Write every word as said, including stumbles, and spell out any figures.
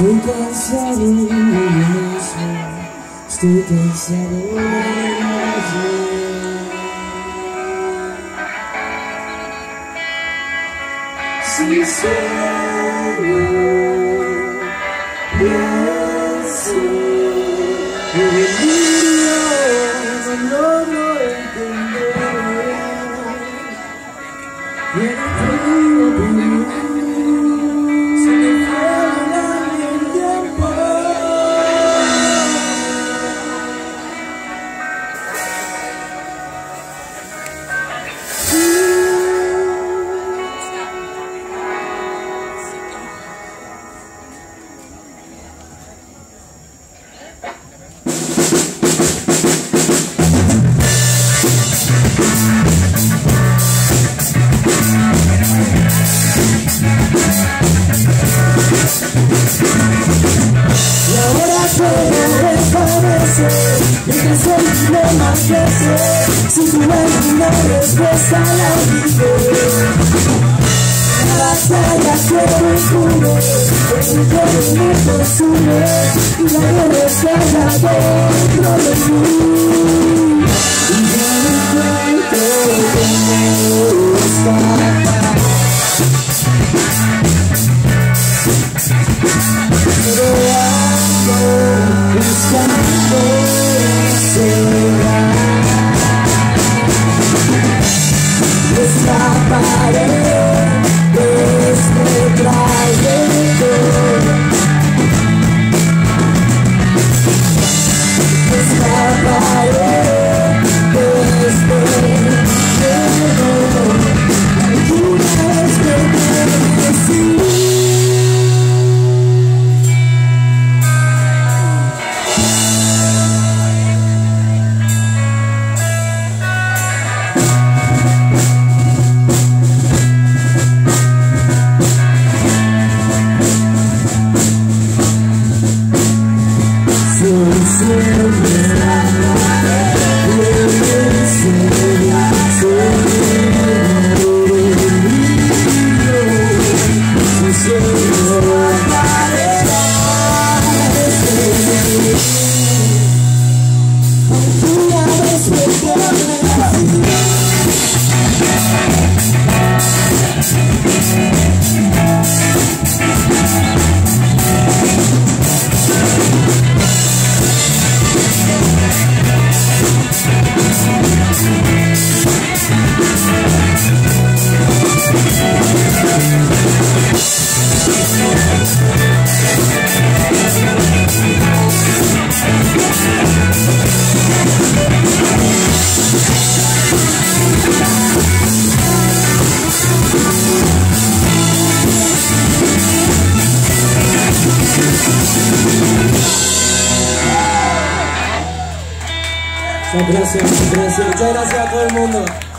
Estoy cansado de mí mismo, estoy cansado de ayer. Sincero, pienso, mi delirio no logro entender. Viene tu opinión, se me fuera el tiempo. Y ahora todo desvanece, mientras el dilema crece, sin tu una respuesta la olvidé. La batalla que me cubre, el sudor me consume, y la guerra está dentro de mí. Y yo no encuentro cómo escapar. Pero ando buscando será. Escaparé de este trayecto. Escaparé de este miedo. Alguna vez me decir. Muchas gracias, muchas gracias, muchas gracias a todo el mundo.